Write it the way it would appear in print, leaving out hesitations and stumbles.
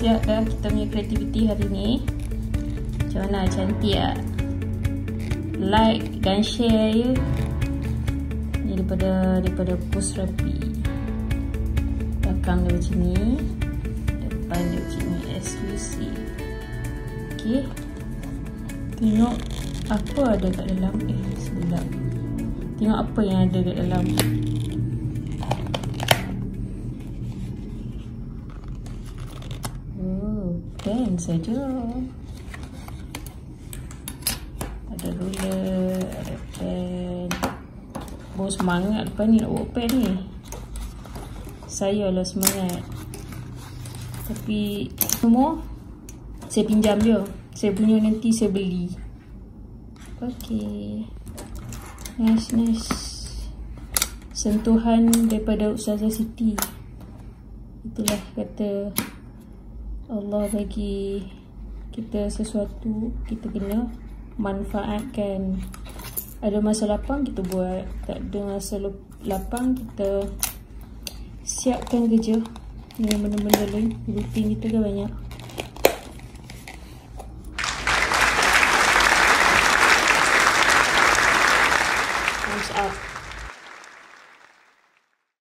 siap dah kita punya kreativiti hari ni. Macam mana, cantik tak? Like dan share ya. Ni daripada post rapi. Belakang dia macam ni, depan dia macam ni, eksklusif. Okay, tengok apa ada kat dalam. Sebelah. Tengok apa yang ada kat dalam. Pen saja. Ada ruler, ada pen. Bawa semangat lepas ni nak bawa pen ni. Saya lah semangat. Tapi semua saya pinjam je. Saya punya nanti saya beli. Okay, nice. Sentuhan daripada Ustazah Siti. Itulah kata Allah bagi kita sesuatu, kita kena manfaatkan. Ada masa lapang kita buat, tak ada masa lapang kita siapkan kerja dengan benda-benda lain. Rutin kita kan banyak.